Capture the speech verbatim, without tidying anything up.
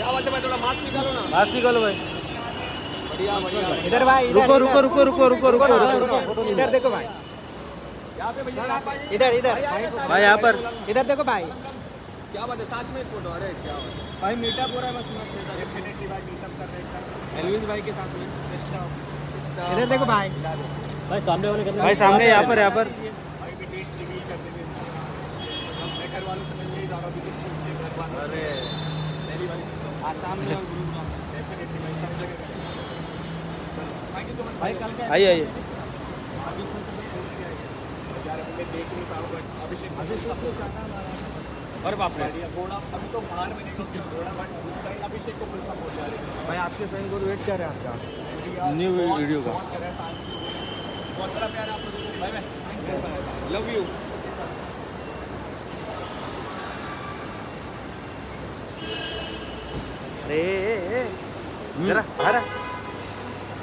क्या बात है भाई, थोड़ा मास्क निकालो ना। मास्क निकालो भाई। बढ़िया बढ़िया। इधर भाई, रुको रुको रुको रुको रुको रुको रुको, इधर देखो भाई, यहाँ पे भैया, इधर इधर भाई यहाँ पर इधर देखो भाई। क्या बात है, साथ में फोटो। अरे क्या बात है भाई, मीटअप हो रहा है बस। डेफिनेटली भाई, मीटअप कर रहे हैं एलविन भाई के साथ में। इधर देखो भाई, भाई सामने वाले करना भाई सामने यहाँ पर यहाँ पर भाई भी डेट्स रिवील कर देंगे इंस्टाग्राम। अपने घर वालों से मिलने ही जा रहा हूँ विदेश से, उनके घर वालों। अरे मेरी वाली आसाम में डेफिनेटली भाई, सब जगह करेंगे। चलो थैंक यू सो मच भाई, कल का आइए आइए। अभी से सब बोल के आइए यार, अभी मैं देख नहीं पाऊँ बट अभिषेक अभिषेक को जाना हमारा। और बाप रे, घोड़ा अभी तो बाहर में नहीं उसका घोड़ा, बट उस साइड अभिषेक को फुल सपोर्ट जा रही है भाई, आपके फैन को वेट कर रहे हैं आपका न्यू बहुत- वीडियो का। बहुत कर रहे हैं fans को। बहुत सारा प्यार आप लोगों को। Bye bye, love you. अरे जरा आ रहा